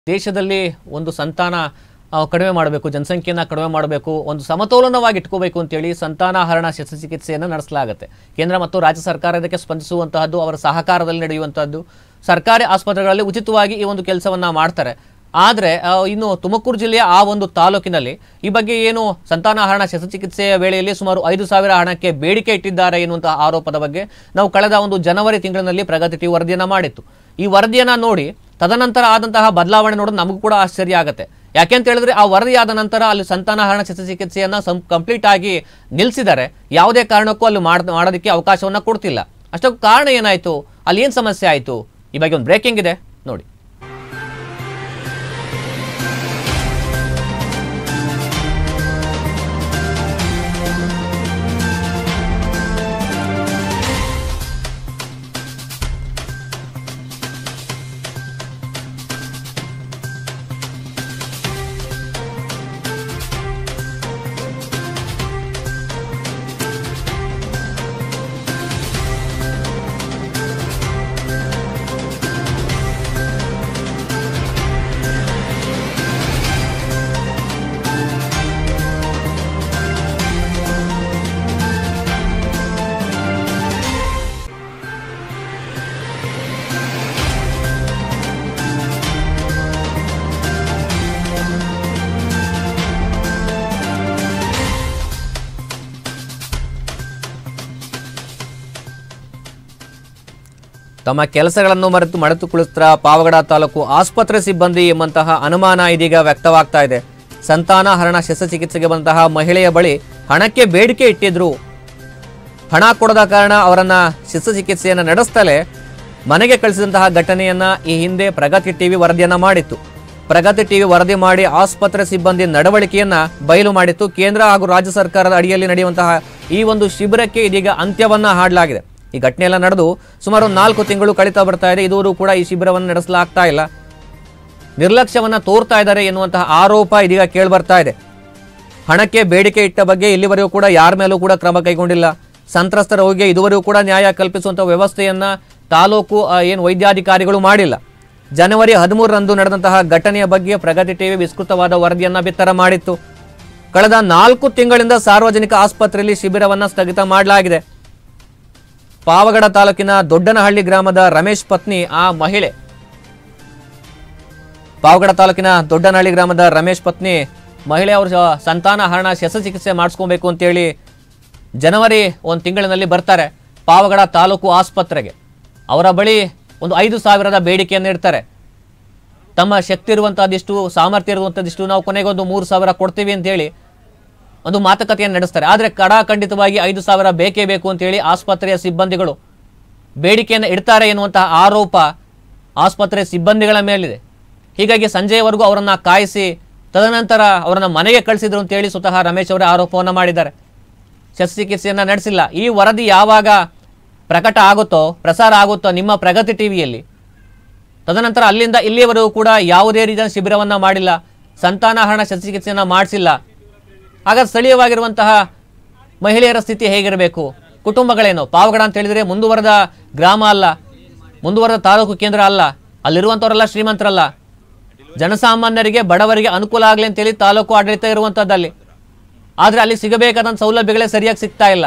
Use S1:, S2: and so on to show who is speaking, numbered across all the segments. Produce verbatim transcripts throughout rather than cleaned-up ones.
S1: ದೇಶದಲ್ಲಿ ಒಂದು ಸಂತಾನ ಕಡಿಮೆ ಮಾಡಬೇಕು, ಜನಸಂಖ್ಯೆಯನ್ನು ಕಡಿಮೆ ಮಾಡಬೇಕು, ಒಂದು ಸಮತೋಲನವಾಗಿ ಇಟ್ಕೋಬೇಕು ಅಂತೇಳಿ ಸಂತಾನಹರಣ ಶಸ್ತ್ರಚಿಕಿತ್ಸೆಯನ್ನು ನಡೆಸಲಾಗುತ್ತೆ. ಕೇಂದ್ರ ಮತ್ತು ರಾಜ್ಯ ಸರ್ಕಾರ ಇದಕ್ಕೆ ಸ್ಪಂದಿಸುವಂತಹದ್ದು, ಅವರ ಸಹಕಾರದಲ್ಲಿ ನಡೆಯುವಂತಹದ್ದು. ಸರ್ಕಾರಿ ಆಸ್ಪತ್ರೆಗಳಲ್ಲಿ ಉಚಿತವಾಗಿ ಈ ಒಂದು ಕೆಲಸವನ್ನ ಮಾಡ್ತಾರೆ. ಆದರೆ ಇನ್ನು ತುಮಕೂರು ಜಿಲ್ಲೆಯ ಆ ಒಂದು ತಾಲೂಕಿನಲ್ಲಿ ಈ ಬಗ್ಗೆ ಏನು ಸಂತಾನಹರಣ ಶಸ್ತ್ರಚಿಕಿತ್ಸೆಯ ವೇಳೆಯಲ್ಲಿ ಸುಮಾರು ಐದು ಸಾವಿರ ಹಣಕ್ಕೆ ಬೇಡಿಕೆ ಇಟ್ಟಿದ್ದಾರೆ ಎನ್ನುವಂತಹ ಆರೋಪದ ಬಗ್ಗೆ ನಾವು ಕಳೆದ ಒಂದು ಜನವರಿ ತಿಂಗಳಿನಲ್ಲಿ ಪ್ರಗತಿ ಟಿವಿ ವರದಿಯನ್ನ ಮಾಡಿತ್ತು. ಈ ವರದಿಯನ್ನ ನೋಡಿ ತದನಂತರ ಆದಂತಹ ಬದಲಾವಣೆ ನೋಡೋದು ನಮಗೂ ಕೂಡ ಆಶ್ಚರ್ಯ ಆಗುತ್ತೆ. ಯಾಕೆಂತ ಹೇಳಿದ್ರೆ ಆ ವರದಿಯಾದ ನಂತರ ಅಲ್ಲಿ ಸಂತಾನಹರಣ ಶಸ್ತ್ರಚಿಕಿತ್ಸೆಯನ್ನ ಕಂಪ್ಲೀಟ್ ಆಗಿ ನಿಲ್ಲಿಸಿದ್ದಾರೆ. ಯಾವುದೇ ಕಾರಣಕ್ಕೂ ಅಲ್ಲಿ ಮಾಡೋದಕ್ಕೆ ಅವಕಾಶವನ್ನ ಕೊಡ್ತಿಲ್ಲ. ಅಷ್ಟಕ್ಕೂ ಕಾರಣ ಏನಾಯ್ತು, ಅಲ್ಲಿ ಏನು ಸಮಸ್ಯೆ ಆಯಿತು, ಈ ಬಗ್ಗೆ ಒಂದು ಬ್ರೇಕಿಂಗ್ ಇದೆ ನೋಡಿ. ತಮ್ಮ ಕೆಲಸಗಳನ್ನು ಮರೆತು ಮರೆತು ಕುಳಿತರ ಪಾವಗಡ ತಾಲೂಕು ಆಸ್ಪತ್ರೆ ಸಿಬ್ಬಂದಿ ಎಂಬಂತಹ ಅನುಮಾನ ಇದೀಗ ವ್ಯಕ್ತವಾಗ್ತಾ ಇದೆ. ಸಂತಾನಹರಣ ಶಸ್ತ್ರಚಿಕಿತ್ಸೆಗೆ ಬಂದಂತಹ ಮಹಿಳೆಯ ಬಳಿ ಹಣಕ್ಕೆ ಬೇಡಿಕೆ ಇಟ್ಟಿದ್ರು. ಹಣ ಕೊಡದ ಕಾರಣ ಅವರನ್ನ ಶಸ್ತ್ರಚಿಕಿತ್ಸೆಯನ್ನು ನಡೆಸ್ತಲೇ ಮನೆಗೆ ಕಳಿಸಿದಂತಹ ಘಟನೆಯನ್ನ ಈ ಹಿಂದೆ ಪ್ರಗತಿ ಟಿವಿ ವರದಿಯನ್ನ ಮಾಡಿತ್ತು. ಪ್ರಗತಿ ಟಿವಿ ವರದಿ ಮಾಡಿ ಆಸ್ಪತ್ರೆ ಸಿಬ್ಬಂದಿ ನಡವಳಿಕೆಯನ್ನ ಬಯಲು ಮಾಡಿತ್ತು. ಕೇಂದ್ರ ಹಾಗೂ ರಾಜ್ಯ ಸರ್ಕಾರದ ಅಡಿಯಲ್ಲಿ ನಡೆಯುವಂತಹ ಈ ಒಂದು ಶಿಬಿರಕ್ಕೆ ಇದೀಗ ಅಂತ್ಯವನ್ನ ಹಾಡಲಾಗಿದೆ. ಈ ಘಟನೆ ಎಲ್ಲ ನಡೆದು ಸುಮಾರು ನಾಲ್ಕು ತಿಂಗಳು ಕಳೀತಾ ಬರ್ತಾ ಇದೆ. ಇದುವರೆಗೂ ಕೂಡ ಈ ಶಿಬಿರವನ್ನು ನಡೆಸಲಾಗ್ತಾ ಇಲ್ಲ. ನಿರ್ಲಕ್ಷ್ಯವನ್ನ ತೋರ್ತಾ ಇದ್ದಾರೆ ಎನ್ನುವಂತಹ ಆರೋಪ ಇದೀಗ ಕೇಳಿಬರ್ತಾ ಇದೆ. ಹಣಕ್ಕೆ ಬೇಡಿಕೆ ಇಟ್ಟ ಬಗ್ಗೆ ಇಲ್ಲಿವರೆಗೂ ಕೂಡ ಯಾರ ಮೇಲೂ ಕೂಡ ಕ್ರಮ ಕೈಗೊಂಡಿಲ್ಲ. ಸಂತ್ರಸ್ತರ ರೋಗಿಗೆ ಇದುವರೆಗೂ ಕೂಡ ನ್ಯಾಯ ಕಲ್ಪಿಸುವಂತಹ ವ್ಯವಸ್ಥೆಯನ್ನ ತಾಲೂಕು ಏನು ವೈದ್ಯಾಧಿಕಾರಿಗಳು ಮಾಡಿಲ್ಲ. ಜನವರಿ ಹದಿಮೂರರಂದು ನಡೆದಂತಹ ಘಟನೆಯ ಬಗ್ಗೆ ಪ್ರಗತಿ ಟಿವಿ ವಿಸ್ತೃತವಾದ ವರದಿಯನ್ನ ಬಿತ್ತರ ಮಾಡಿತ್ತು. ಕಳೆದ ನಾಲ್ಕು ತಿಂಗಳಿಂದ ಸಾರ್ವಜನಿಕ ಆಸ್ಪತ್ರೆಯಲ್ಲಿ ಶಿಬಿರವನ್ನ ಸ್ಥಗಿತ ಮಾಡಲಾಗಿದೆ. ಪಾವಗಡ ತಾಲೂಕಿನ ದೊಡ್ಡನಹಳ್ಳಿ ಗ್ರಾಮದ ರಮೇಶ್ ಪತ್ನಿ ಆ ಮಹಿಳೆ ಪಾವಗಡ ತಾಲೂಕಿನ ದೊಡ್ಡನಹಳ್ಳಿ ಗ್ರಾಮದ ರಮೇಶ್ ಪತ್ನಿ ಮಹಿಳೆ ಅವರು ಸಂತಾನಹರಣ ಶಸ್ತ್ರಚಿಕಿತ್ಸೆ ಮಾಡಿಸ್ಕೊಬೇಕು ಅಂತೇಳಿ ಜನವರಿ ಒಂದು ತಿಂಗಳಿನಲ್ಲಿ ಬರ್ತಾರೆ ಪಾವಗಡ ತಾಲೂಕು ಆಸ್ಪತ್ರೆಗೆ. ಅವರ ಬಳಿ ಒಂದು ಐದು ಸಾವಿರದ ಬೇಡಿಕೆಯನ್ನು ಇಡ್ತಾರೆ. ತಮ್ಮ ಶಕ್ತಿ ಇರುವಂತಹದಿಷ್ಟು, ಸಾಮರ್ಥ್ಯ ಇರುವಂತಹದಿಷ್ಟು, ನಾವು ಕೊನೆಗೊಂದು ಮೂರು ಸಾವಿರ ಕೊಡ್ತೀವಿ ಅಂತೇಳಿ ಒಂದು ಮಾತುಕತೆಯನ್ನು ನಡೆಸ್ತಾರೆ. ಆದರೆ ಕಡಾಖಂಡಿತವಾಗಿ ಐದು ಸಾವಿರ ಬೇಕೇ ಬೇಕು ಅಂತೇಳಿ ಆಸ್ಪತ್ರೆಯ ಸಿಬ್ಬಂದಿಗಳು ಬೇಡಿಕೆಯನ್ನು ಇಡ್ತಾರೆ ಎನ್ನುವಂತಹ ಆರೋಪ ಆಸ್ಪತ್ರೆ ಸಿಬ್ಬಂದಿಗಳ ಮೇಲಿದೆ. ಹೀಗಾಗಿ ಸಂಜೆಯವರೆಗೂ ಅವರನ್ನು ಕಾಯಿಸಿ ತದನಂತರ ಅವರನ್ನು ಮನೆಗೆ ಕಳಿಸಿದ್ರು ಅಂತೇಳಿ ಸ್ವತಃ ರಮೇಶ್ ಅವರೇ ಆರೋಪವನ್ನು ಮಾಡಿದ್ದಾರೆ. ಶಸ್ತ್ರಚಿಕಿತ್ಸೆಯನ್ನು ನಡೆಸಿಲ್ಲ. ಈ ವರದಿ ಯಾವಾಗ ಪ್ರಕಟ ಆಗುತ್ತೋ, ಪ್ರಸಾರ ಆಗುತ್ತೋ ನಿಮ್ಮ ಪ್ರಗತಿ ಟಿವಿಯಲ್ಲಿ, ತದನಂತರ ಅಲ್ಲಿಂದ ಇಲ್ಲಿಯವರೆಗೂ ಕೂಡ ಯಾವುದೇ ರೀತಿಯ ಶಿಬಿರವನ್ನು ಮಾಡಿಲ್ಲ, ಸಂತಾನಹರಣ ಶಸ್ತ್ರಚಿಕಿತ್ಸೆಯನ್ನು ಮಾಡಿಸಿಲ್ಲ. ಹಾಗಾದ್ರೆ ಸ್ಥಳೀಯವಾಗಿರುವಂತಹ ಮಹಿಳೆಯರ ಸ್ಥಿತಿ ಹೇಗಿರಬೇಕು, ಕುಟುಂಬಗಳೇನು? ಪಾವಗಡ ಅಂತ ಹೇಳಿದರೆ ಮುಂದುವರೆದ ಗ್ರಾಮ ಅಲ್ಲ, ಮುಂದುವರೆದ ತಾಲೂಕು ಕೇಂದ್ರ ಅಲ್ಲ, ಅಲ್ಲಿರುವಂಥವರೆಲ್ಲ ಶ್ರೀಮಂತರಲ್ಲ. ಜನಸಾಮಾನ್ಯರಿಗೆ, ಬಡವರಿಗೆ ಅನುಕೂಲ ಆಗಲಿ ಅಂತೇಳಿ ತಾಲೂಕು ಆಡಳಿತ ಇರುವಂಥದ್ದಲ್ಲಿ. ಆದರೆ ಅಲ್ಲಿ ಸಿಗಬೇಕಾದಂಥ ಸೌಲಭ್ಯಗಳೇ ಸರಿಯಾಗಿ ಸಿಗ್ತಾ ಇಲ್ಲ.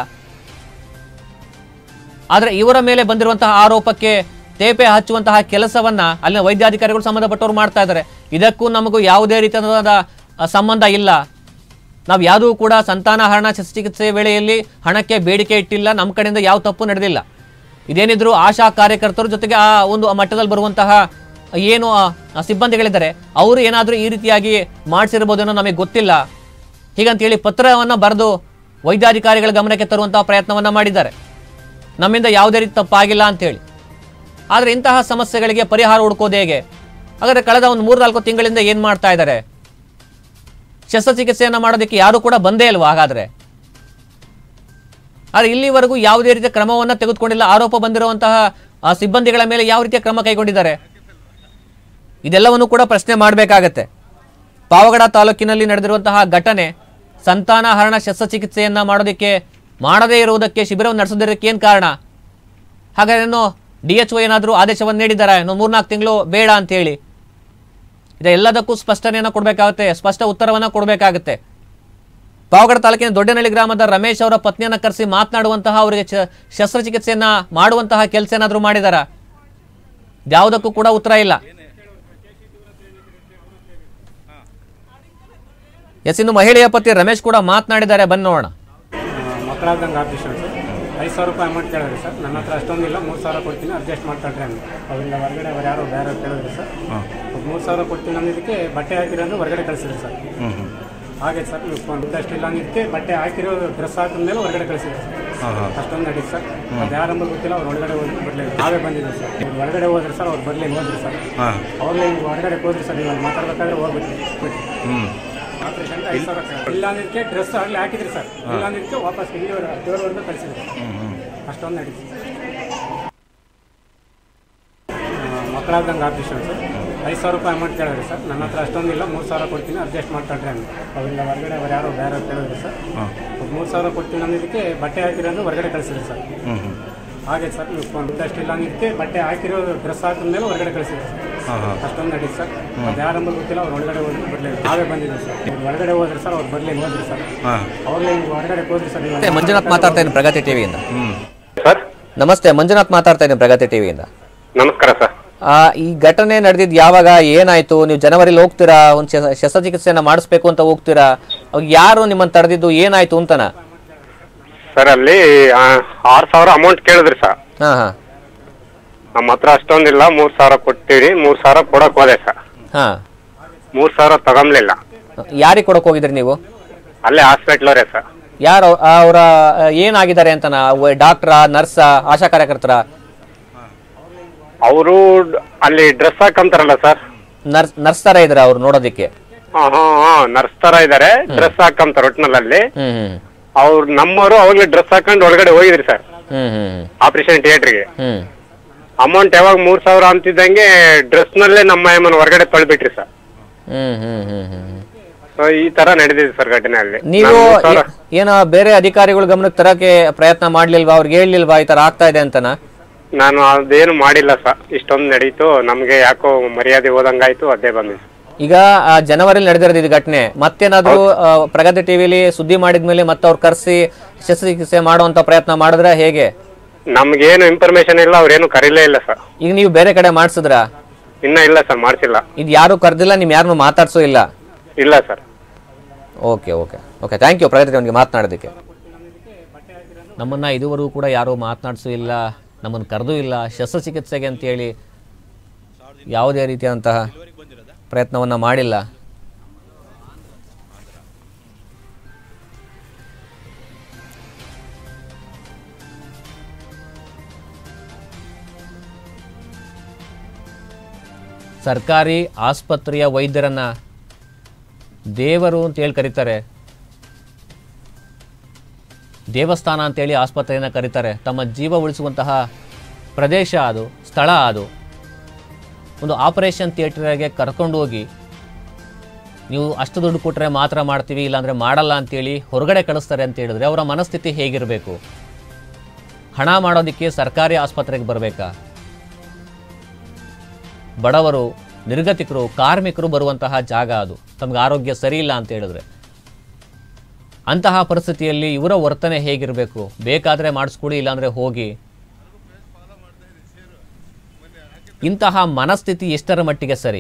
S1: ಆದರೆ ಇವರ ಮೇಲೆ ಬಂದಿರುವಂತಹ ಆರೋಪಕ್ಕೆ ತೇಪೆ ಹಚ್ಚುವಂತಹ ಕೆಲಸವನ್ನ ಅಲ್ಲಿನ ವೈದ್ಯಾಧಿಕಾರಿಗಳು ಸಂಬಂಧಪಟ್ಟವರು ಮಾಡ್ತಾ ಇದ್ದಾರೆ. ಇದಕ್ಕೂ ನಮಗೂ ಯಾವುದೇ ರೀತಿಯಾದ ಸಂಬಂಧ ಇಲ್ಲ, ನಾವು ಯಾವುದೂ ಕೂಡ ಸಂತಾನಹರಣ ಶಸ್ತ್ರಚಿಕಿತ್ಸೆ ವೇಳೆಯಲ್ಲಿ ಹಣಕ್ಕೆ ಬೇಡಿಕೆ ಇಟ್ಟಿಲ್ಲ, ನಮ್ಮ ಕಡೆಯಿಂದ ಯಾವ ತಪ್ಪು ನಡೆದಿಲ್ಲ. ಇದೇನಿದ್ರು ಆಶಾ ಕಾರ್ಯಕರ್ತರು ಜೊತೆಗೆ ಆ ಒಂದು ಮಟ್ಟದಲ್ಲಿ ಬರುವಂತಹ ಏನು ಸಿಬ್ಬಂದಿಗಳಿದ್ದಾರೆ ಅವರು ಏನಾದರೂ ಈ ರೀತಿಯಾಗಿ ಮಾಡಿಸಿರ್ಬೋದೇನೋ ನಮಗೆ ಗೊತ್ತಿಲ್ಲ, ಹೀಗಂತೇಳಿ ಪತ್ರವನ್ನು ಬರೆದು ವೈದ್ಯಾಧಿಕಾರಿಗಳ ಗಮನಕ್ಕೆ ತರುವಂತಹ ಪ್ರಯತ್ನವನ್ನು ಮಾಡಿದ್ದಾರೆ. ನಮ್ಮಿಂದ ಯಾವುದೇ ರೀತಿ ತಪ್ಪಾಗಿಲ್ಲ ಅಂತೇಳಿ. ಆದರೆ ಇಂತಹ ಸಮಸ್ಯೆಗಳಿಗೆ ಪರಿಹಾರ ಹುಡುಕೋದು ಹೇಗೆ? ಹಾಗಾದರೆ ಕಳೆದ ಒಂದು ಮೂರು ನಾಲ್ಕು ತಿಂಗಳಿಂದ ಏನು ಮಾಡ್ತಾ ಇದ್ದಾರೆ? ಶಸ್ತ್ರಚಿಕಿತ್ಸೆಯನ್ನು ಮಾಡೋದಕ್ಕೆ ಯಾರು ಕೂಡ ಬಂದೇ ಇಲ್ವಾ? ಹಾಗಾದರೆ ಆದರೆ ಇಲ್ಲಿವರೆಗೂ ಯಾವುದೇ ರೀತಿಯ ಕ್ರಮವನ್ನು ತೆಗೆದುಕೊಂಡಿಲ್ಲ. ಆರೋಪ ಬಂದಿರುವಂತಹ ಸಿಬ್ಬಂದಿಗಳ ಮೇಲೆ ಯಾವ ರೀತಿಯ ಕ್ರಮ ಕೈಗೊಂಡಿದ್ದಾರೆ? ಇದೆಲ್ಲವನ್ನು ಕೂಡ ಪ್ರಶ್ನೆ ಮಾಡಬೇಕಾಗತ್ತೆ. ಪಾವಗಡ ತಾಲೂಕಿನಲ್ಲಿ ನಡೆದಿರುವಂತಹ ಘಟನೆ ಸಂತಾನಹರಣ ಶಸ್ತ್ರಚಿಕಿತ್ಸೆಯನ್ನು ಮಾಡೋದಕ್ಕೆ ಮಾಡದೇ ಇರುವುದಕ್ಕೆ, ಶಿಬಿರವನ್ನು ನಡೆಸೋದಕ್ಕೆ ಏನು ಕಾರಣ? ಹಾಗಾದ್ರೆ ಡಿ ಎಚ್ ಒ ಏನಾದರೂ ಆದೇಶವನ್ನು ನೀಡಿದ್ದಾರೆ, ಇನ್ನು ಮೂರ್ನಾಲ್ಕು ತಿಂಗಳು ಬೇಡ ಅಂತೇಳಿ? ಇದೆಲ್ಲದಕ್ಕೂ ಸ್ಪಷ್ಟನೆಯನ್ನು ಕೊಡಬೇಕಾಗುತ್ತೆ, ಸ್ಪಷ್ಟ ಉತ್ತರವನ್ನು ಕೊಡಬೇಕಾಗುತ್ತೆ. ಪಾವಗಡ ತಾಲೂಕಿನ ದೊಡ್ಡನಹಳ್ಳಿ ಗ್ರಾಮದ ರಮೇಶ್ ಅವರ ಪತ್ನಿಯನ್ನ ಕರೆಸಿ ಮಾತನಾಡುವಂತಹ ಅವರಿಗೆ ಶಸ್ತ್ರಚಿಕಿತ್ಸೆಯನ್ನ ಮಾಡುವಂತಹ ಕೆಲಸ ಏನಾದರೂ ಮಾಡಿದಾರ? ಯಾವುದಕ್ಕೂ ಕೂಡ ಉತ್ತರ ಇಲ್ಲ. ಎಸ್, ಇನ್ನು ಮಹಿಳೆಯ ಪತಿ ರಮೇಶ್ ಕೂಡ ಮಾತನಾಡಿದ್ದಾರೆ, ಬನ್ನಿ ನೋಡೋಣ.
S2: ಮಕ್ಕಳಾದಂಗೆ ಆಫೀಸರ್ ಸರ್ ಐದು ಸಾವಿರ ರೂಪಾಯಿ ಅಮೌಂಟ್ ಕೇಳಿದ್ರಿ ಸರ್. ನನ್ನ ಹತ್ರ ಅಷ್ಟೊಂದಿಲ್ಲ, ಮೂರು ಸಾವಿರ ಕೊಡ್ತೀನಿ ಅಡ್ಜಸ್ಟ್ ಮಾಡ್ಕೊಳ್ರಿ ಅಂತ. ಅವರಿಂದ ಹೊರಗಡೆ ಅವ್ರು ಯಾರೋ ಬೇರೆ ಕೇಳಿದ್ರಿ ಸರ್. ಮೂರು ಸಾವಿರ ಕೊಡ್ತೀನಿ ಅಂದಿದ್ದಕ್ಕೆ ಬಟ್ಟೆ ಹಾಕಿರೋದು ಹೊರಗಡೆ ಕಳಿಸಿದ್ರಿ ಸರ್. ಹಾಗೆ ಸರ್ ಇಂಟ್ರೆಸ್ಟ್ ಇಲ್ಲ ಅಂದಿದ್ದಕ್ಕೆ ಬಟ್ಟೆ ಹಾಕಿರೋ ಡ್ರೆಸ್ ಹಾಕಿದ ಮೇಲೆ ಹೊರಗಡೆ ಕಳಿಸಿದ್ರು ಸರ್. ಅಷ್ಟೊಂದು ನಡೀತು ಸರ್. ಅದು ಯಾರಂಬ ಗೊತ್ತಿಲ್ಲ, ಅವ್ರು ಒಳಗಡೆ ಹೋಗಿ ಬರಲಿಲ್ಲ. ನಾವೇ ಬಂದಿದ್ದೀವಿ ಸರ್. ಇವ್ರು ಹೊರಗಡೆ ಹೋದ್ರಿ ಸರ್, ಅವ್ರು ಬರಲಿಲ್ಲ ಹೋದ್ರಿ ಸರ್. ಅವ್ರನ್ನ ನೀವು ಹೊರಗಡೆ ಹೋದ್ರಿ ಸರ್, ನೀವು ಮಾತಾಡ್ಬೇಕಾದ್ರೆ ಹೋಗ್ಬಿಟ್ಟು ಆಪರೇಷನ್ ಐದು ಸಾವಿರ ಇಲ್ಲ ಅಂದಿದ್ದಕ್ಕೆ ಡ್ರೆಸ್ ಆಗಲಿ ಹಾಕಿದ್ರಿ ಸರ್. ಇಲ್ಲ ಅಂದಿದ್ದಕ್ಕೆ ವಾಪಸ್ ಇಲ್ಲಿ ದೇವರವರೆಗೂ ಕಳಿಸಿದ್ರು. ಅಷ್ಟೊಂದು ನಡೀತು. ಮಕ್ಕಳಾದಂಗೆ ಆಫೀಸರ್ ಸರ್ ಐದು ಸಾವಿರ ರೂಪಾಯಿ ಅಮೌಂಟ್ ಕೇಳಿದ್ರಿ ಸರ್. ನನ್ನ ಹತ್ರ ಅಷ್ಟೊಂದಿಲ್ಲ, ಮೂರು ಸಾವಿರ ಕೊಡ್ತೀನಿ ಅಡ್ಜಸ್ಟ್ ಮಾಡ್ಕೊಳ್ರಿ ಅಂತ. ಅವರಿಂದ ಹೊರಗಡೆ ಅವ್ರು ಯಾರೋ ಬೇರೆ ಕೇಳಿದ್ರಿ ಸರ್. ಮೂರು ಸಾವಿರ ಕೊಡ್ತೀನಿ ಅಂದಿದ್ದಕ್ಕೆ ಬಟ್ಟೆ ಹಾಕಿರೋದು ಹೊರಗಡೆ ಕಳಿಸಿದ್ರಿ ಸರ್. ಹಾಗೆ ಸರ್ ಇಂಟ್ರೆಸ್ಟ್ ಇಲ್ಲ ಅಂದಿದ್ದಕ್ಕೆ ಬಟ್ಟೆ ಹಾಕಿರೋ ಡ್ರೆಸ್ ಹಾಕಿದ ಮೇಲೆ ಹೊರಗಡೆ ಕಳಿಸಿದ್ರು ಸರ್. ಅಷ್ಟೊಂದು ನಡೀತು ಸರ್. ಅದು ಯಾರಂಬ ಗೊತ್ತಿಲ್ಲ, ಅವ್ರು ಒಳಗಡೆ ಹೋಗಿ ಬರಲಿಲ್ಲ. ನಾವೇ ಬಂದಿದ್ದೀವಿ ಸರ್. ಇವ್ರು ಹೊರಗಡೆ ಹೋದ್ರಿ ಸರ್, ಅವ್ರು ಬರಲಿಲ್ಲ ಹೋದ್ರಿ ಸರ್. ಅವ್ರನ್ನ ನೀವು ಹೊರಗಡೆ ಹೋದ್ರಿ ಸರ್. ನೀವು
S1: ಮಂಜುನಾಥ್ ಮಾತಾಡ್ತಾ ಇದ್ದೀನಿ ಪ್ರಗತಿ ಟಿವಿಯಿಂದ.
S3: ಸರ್
S1: ನಮಸ್ತೆ, ಮಂಜುನಾಥ್ ಮಾತಾಡ್ತಾ ಇದ್ದೀನಿ ಪ್ರಗತಿ ಟಿವಿಯಿಂದ.
S3: ನಮಸ್ಕಾರ ಸರ್.
S1: ಈ ಘಟನೆ ನಡೆದಿದ್ದು ಯಾವಾಗ, ಏನಾಯ್ತು? ನೀವು ಜನವರಿಲಿ ಹೋಗ್ತೀರಾ, ಒಂದು ಶಸ್ತ್ರಚಿಕಿತ್ಸೆಯನ್ನ ಮಾಡಿಸ್ಬೇಕು ಅಂತ ಹೋಗ್ತೀರಾ, ಅವಾಗ ಯಾರು ನಿಮ್ಮನ್ನು ತಡೆದಿದ್ದು, ಏನಾಯ್ತು ಅಂತನಾ?
S3: ಸರ್ ಅಲ್ಲಿ ಆರು ಸಾವಿರ ಅಮೌಂಟ್ ಕೇಳಿದ್ರಿ ಸರ್.
S1: ಹಾ ಹಾ
S3: ನಮ್ಮ ಹತ್ರ ಅಷ್ಟೊಂದಿಲ್ಲ, ಮೂರ್ ಸಾವಿರ ಕೊಟ್ಟಿರಿ. ಮೂರ್ ಸಾವಿರ ಕೊಡಕ್ ಹೋದೆ ಸರ್.
S1: ಹಾ
S3: ಮೂರ್ ಸಾವಿರ ತಗೊಂಬ್ಲಿಲ್ಲ.
S1: ಯಾರಿಗೆ ಕೊಡಕ್ ಹೋಗಿದ್ರಿ ನೀವು?
S3: ಅಲ್ಲೇ ಹಾಸ್ಪಿಟ್ಲವ್ರೆ ಸರ್.
S1: ಯಾರು ಅವರ ಏನಾಗಿದ್ದಾರೆ ಅಂತನಾ? ಡಾಕ್ಟ್ರಾ, ನರ್ಸಾ, ಆಶಾ ಕಾರ್ಯಕರ್ತರ?
S3: ಅವರು ಅಲ್ಲಿ ಡ್ರೆಸ್ ಹಾಕಂತಾರಲ್ಲ ಸರ್.
S1: ನರ್ಸ್ ನರ್ಸ್ ತರ ಇದ್ರ ಅವ್ರು ನೋಡೋದಿಕ್ಕೆ?
S3: ಹಾ ಹಾ ಹಾ ನರ್ಸ್ ತರ ಇದಾರೆ, ಡ್ರೆಸ್ ಹಾಕಂತಾರ ಒಟ್ನಲ್ಲಿ.
S1: ಹ್ಮ್
S3: ಅವ್ರು ನಮ್ಮವರು ಅವಾಗ್ಲೇ ಡ್ರೆಸ್ ಹಾಕೊಂಡು ಒಳಗಡೆ ಹೋಗಿದ್ರಿ ಸರ್
S1: ಹ್ಮ್ ಹ್ಮ್
S3: ಆಪರೇಷನ್ ಥಿಯೇಟರ್ಗೆ.
S1: ಹ್ಮ್
S3: ಅಮೌಂಟ್ ಯಾವಾಗ ಮೂರ್ ಸಾವಿರ ಅಂತಿದ್ದಂಗೆ ಡ್ರೆಸ್ ನಲ್ಲೇ ನಮ್ಮ ಅಮ್ಮನ ಹೊರಗಡೆ ತೊಳ್ಬಿಟ್ರಿ ಸರ್.
S1: ಹ್ಮ್ ಹ್ಮ್ ಹ್ಮ್ ಹ್ಮ್
S3: ಸೊ ಈ ತರ ನಡೆದಿದೆ ಸರ್ ಘಟನೆ ಅಲ್ಲಿ.
S1: ನೀವು ಏನ ಬೇರೆ ಅಧಿಕಾರಿಗಳ ಗಮನಕ್ಕೆ ತರಕ್ಕೆ ಪ್ರಯತ್ನ ಮಾಡ್ಲಿಲ್ವಾ? ಅವ್ರಿಗೆ ಹೇಳಿಲ್ವಾ ಈ ತರ ಆಗ್ತಾ ಇದೆ ಅಂತನಾ?
S3: ನಾನು ಅದೇನು ಮಾಡಿಲ್ಲ ಸರ್. ಇಷ್ಟೊಂದು ನಡೀತು, ನಮ್ಗೆ ಯಾಕೋ ಮರ್ಯಾದೆ ಹೋದಂಗಾಯ್ತು, ಅದೇ ಬಂದಿದೆ.
S1: ಈಗ ಜನವರಿಲಿ ನಡೆದಿರೋದು ಇದು ಘಟನೆ. ಮತ್ತೇನಾದ್ರು ಪ್ರಗತಿ ಟಿವಿಲಿ ಸುದ್ದಿ ಮಾಡಿದ್ಮೇಲೆ ಮತ್ತೆ ಅವ್ರು ಕರ್ಸಿ ಶಸ್ತ್ರಚಿಕಿತ್ಸೆ ಮಾಡುವಂತ ಪ್ರಯತ್ನ ಮಾಡಿದ್ರೆ ಹೇಗೆ?
S3: ನಮ್ಗೇನು ಇನ್ಫಾರ್ಮೇಶನ್ ಇಲ್ಲ, ಅವ್ರೇನು ಕರೀಲೇ ಇಲ್ಲ ಸರ್.
S1: ಈಗ ನೀವು ಬೇರೆ ಕಡೆ ಮಾಡ್ಸಿದ್ರ?
S3: ಇನ್ನ ಇಲ್ಲ ಸರ್, ಮಾಡ್ಸಿಲ್ಲ.
S1: ಇದು ಯಾರು ಕರ್ದಿಲ್ಲ, ನಿಮ್ ಯಾರನ್ನು ಮಾತಾಡ್ಸೋ ಇಲ್ಲ?
S3: ಇಲ್ಲ sir.
S1: Okay okay okay thank you Pragati ಅವನಿಗೆ ಮಾತನಾಡೋದಕ್ಕೆ. ನಮ್ಮನ್ನ ಇದುವರೆಗೂ ಕೂಡ ಯಾರು ಮಾತನಾಡಿಸೂ ಇಲ್ಲ, ನಮ್ಮನ್ನು ಕರೆದೂ ಇಲ್ಲ ಶಸ್ತ್ರಚಿಕಿತ್ಸೆಗೆ ಅಂತೇಳಿ. ಯಾವುದೇ ರೀತಿಯಾದಂತಹ ಪ್ರಯತ್ನವನ್ನು ಮಾಡಿಲ್ಲ. ಸರ್ಕಾರಿ ಆಸ್ಪತ್ರೆಯ ವೈದ್ಯರನ್ನ ದೇವರು ಅಂತೇಳಿ ಕರೀತಾರೆ, ದೇವಸ್ಥಾನ ಅಂತೇಳಿ ಆಸ್ಪತ್ರೆಯನ್ನು ಕರೀತಾರೆ. ತಮ್ಮ ಜೀವ ಉಳಿಸುವಂತಹ ಪ್ರದೇಶ ಅದು, ಸ್ಥಳ ಅದು. ಒಂದು ಆಪರೇಷನ್ ಥಿಯೇಟರ್ಗೆ ಕರ್ಕೊಂಡು ಹೋಗಿ ನೀವು ಅಷ್ಟು ದುಡ್ಡು ಕೊಟ್ಟರೆ ಮಾತ್ರ ಮಾಡ್ತೀವಿ, ಇಲ್ಲಾಂದರೆ ಮಾಡಲ್ಲ ಅಂತೇಳಿ ಹೊರಗಡೆ ಕಳಿಸ್ತಾರೆ ಅಂತ ಹೇಳಿದ್ರೆ ಅವರ ಮನಸ್ಥಿತಿ ಹೇಗಿರಬೇಕು? ಹಣ ಮಾಡೋದಕ್ಕೆ ಸರ್ಕಾರಿ ಆಸ್ಪತ್ರೆಗೆ ಬರಬೇಕಾ? ಬಡವರು, ನಿರ್ಗತಿಕರು, ಕಾರ್ಮಿಕರು ಬರುವಂತಹ ಜಾಗ ಅದು. ತಮಗೆ ಆರೋಗ್ಯ ಸರಿ ಇಲ್ಲ ಅಂತ ಹೇಳಿದ್ರೆ ಅಂತಹ ಪರಿಸ್ಥಿತಿಯಲ್ಲಿ ಇವರ ವರ್ತನೆ ಹೇಗಿರಬೇಕು? ಬೇಕಾದರೆ ಮಾಡಿಸ್ಕೊಡಿ, ಇಲ್ಲಾಂದರೆ ಹೋಗಿ. ಇಂತಹ ಮನಸ್ಥಿತಿ ಎಷ್ಟರ ಮಟ್ಟಿಗೆ ಸರಿ?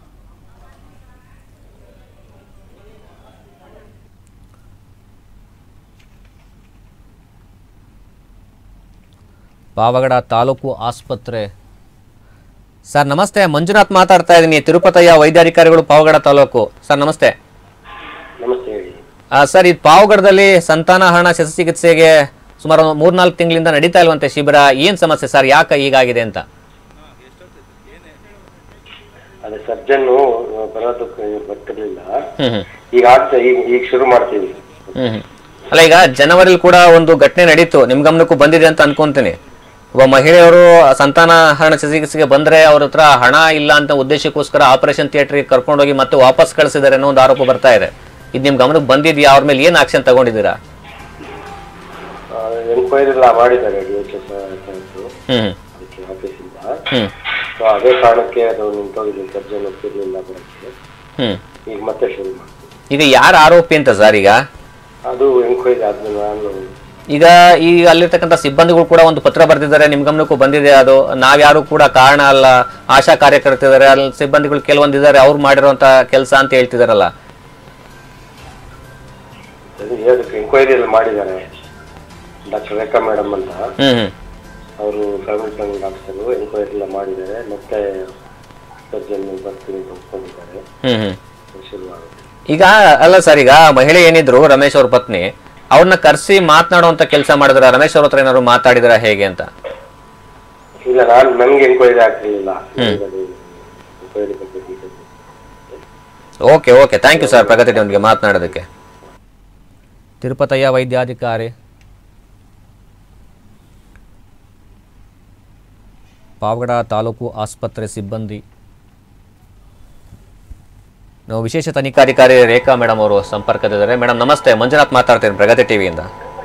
S1: ಪಾವಗಡ ತಾಲೂಕು ಆಸ್ಪತ್ರೆ. ಸರ್ ನಮಸ್ತೆ, ಮಂಜುನಾಥ್ ಮಾತಾಡ್ತಾ ಇದ್ದೀನಿ, ತಿರುಪತಿಯ ವೈದ್ಯಾಧಿಕಾರಿಗಳು, ಪಾವಗಡ ತಾಲೂಕು. ಸರ್ ನಮಸ್ತೆ.
S4: ನಮಸ್ತೆ.
S1: ಸರ್, ಇದು ಪಾವಗಡದಲ್ಲಿ ಸಂತಾನಹರಣ ಶಸ್ತ್ರಚಿಕಿತ್ಸೆಗೆ ಸುಮಾರು ಮೂರ್ನಾಲ್ಕು ತಿಂಗಳಿಂದ ನಡೀತಾ ಇಲ್ವಂತೆ ಶಿಬಿರ. ಏನ್ ಸಮಸ್ಯೆ ಸರ್, ಯಾಕೆ ಹೀಗಾಗಿದೆ ಅಂತ?
S4: ಅದೇ ಸರ್ಜನ್ ಬರೋದಕ್ಕೆ ಬರ್ತಿರ್ಲಿಲ್ಲ, ಈಗ ಆಗ್ತಾ ಈಗ ಈಗ ಶುರು ಮಾಡ್ತೀವಿ.
S1: ಹ್ಮ್ ಅಲ್ಲ, ಈಗ ಜನವರಿಲಿ ಕೂಡ ಒಂದು ಘಟನೆ ನಡೀತು, ನಿಮ್ ಗಮನಕ್ಕೂ ಬಂದಿದೆ ಅಂತ ಅನ್ಕೊಂತೀನಿ. ಒಬ್ಬ ಮಹಿಳೆಯವರು ಸಂತಾನಹರಣ ಶಸ್ತ್ರಚಿಕಿತ್ಸೆಗೆ ಬಂದ್ರೆ ಅವ್ರ ಹತ್ರ ಹಣ ಇಲ್ಲ ಅಂತ ಉದ್ದೇಶಕ್ಕೋಸ್ಕರ ಆಪರೇಷನ್ ಥಿಯೇಟರ್ಗೆ ಕರ್ಕೊಂಡೋಗಿ ಮತ್ತೆ ವಾಪಸ್ ಕಳಿಸಿದ್ದಾರೆ ಅನ್ನೋ ಒಂದು ಆರೋಪ ಬರ್ತಾ ಇದೆ. ಇದು ನಿಮ್ ಗಮನಕ್ಕೆ ಬಂದಿದ್ಯಾ? ಅವ್ರ ಮೇಲೆ ಏನ್ ಆಕ್ಷನ್ ತಗೊಂಡಿದ್ದೀರಾ?
S4: ಎನ್ಕ್ವೈರಿ ಎಲ್ಲ ಮಾಡಿದ್ದಾರೆ ಆಫೀಸಿಂದ. ಅದೇ ಕಾರಣಕ್ಕೆ ಅದು ನಿಂತೋಗಿದೆ, ಸರ್ಜನ್ ಒಪ್ಪಿರ್ಲಿಲ್ಲ ಬರೋಕ್ಕೆ.
S1: ಹ್ಮ್
S4: ಈಗ ಮತ್ತೆ ಶುರು ಮಾಡ್ತೀವಿ.
S1: ಈಗ ಯಾರು ಆರೋಪಿ ಅಂತ ಸರ್ ಈಗ?
S4: ಅದು ಎಂಕ್ವೈರಿ ಆದ್ಮೇಲೆ ನಾನು
S1: ಈಗ ಈಗ ಅಲ್ಲಿರ್ತಕ್ಕಂಥ ಸಿಬ್ಬಂದಿಗಳು ಕೂಡ ಒಂದು ಪತ್ರ ಬರೆದಿದ್ದಾರೆ, ನಿಮ್ ಗಮನಕ್ಕೂ ಬಂದಿದೆ ಅದು. ನಾವ್ಯಾರು ಕೂಡ ಕಾರಣ ಅಲ್ಲ, ಆಶಾ ಕಾರ್ಯಕರ್ತಿದ್ದಾರೆ, ಅಲ್ಲಿ ಸಿಬ್ಬಂದಿಗಳು ಕೆಲವೊಂದಿದ್ದಾರೆ ಅವ್ರು ಮಾಡಿರುವಂತ ಕೆಲಸ ಅಂತ ಹೇಳ್ತಿದಾರಲ್ಲ.
S4: ಎಂಕ್ವೈರಿ ಎಲ್ಲ ಮಾಡಿದ್ದಾರೆ ಡಾಕ್ಟರ್ ರೇಖಾ ಮೇಡಮ್ ಅಂತ,
S1: ಹ್ಮ್
S4: ಅವರು ಫ್ಯಾಮಿಲಿ ಪ್ಲಾನಿಂಗ್ ಆಫೀಸರು ಎಂಕ್ವೈರಿ ಎಲ್ಲ ಮಾಡಿದ್ದಾರೆ. ಮತ್ತೆ ಸರ್ಜನ್ ಬರ್ತೀನಿ ಅಂದ್ಕೊಂಡಿದ್ದಾರೆ.
S1: ಹ್ಮ್ ಹ್ಮ್
S4: ಶುರುವಾಗುತ್ತೆ
S1: ಈಗ. ಅಲ್ಲ ಸರ್, ಈಗ ಮಹಿಳೆ ಏನಿದ್ರು ರಮೇಶ್ ಅವ್ರ ಪತ್ನಿ, ಅವ್ರನ್ನ ಕರೆಸಿ ಮಾತನಾಡುವಂತ ಕೆಲಸ ಮಾಡಿದ್ರ? ರಮೇಶ್ ಅವ್ರ ಹತ್ರ ಏನಾದ್ರು ಮಾತಾಡಿದ್ರ ಹೇಗೆ ಅಂತ?
S4: ಇಲ್ಲ, ನಾನು ನನ್ಗೆ ಎಂಕ್ವೈರಿ ಆಗ್ತಿರ್ಲಿಲ್ಲ.
S1: Okay okay thank you sir Pragati ಟಿವಿಗೆ ಮಾತನಾಡೋದಕ್ಕೆ. ತಿರುಪತಯ್ಯ ವೈದ್ಯಾಧಿಕಾರಿ, ಪಾವಗಡ ತಾಲೂಕು ಆಸ್ಪತ್ರೆ ಸಿಬ್ಬಂದಿ, ನಾವು ವಿಶೇಷ ತನಿಖಾಧಿಕಾರಿ ರೇಖಾ ಮೇಡಮ್ ಅವರು ಸಂಪರ್ಕದಿದ್ದಾರೆ. ಮೇಡಮ್ ನಮಸ್ತೆ, ಮಂಜುನಾಥ್ ಮಾತಾಡ್ತೀನಿ ಪ್ರಗತಿ ಟಿವಿಯಿಂದ.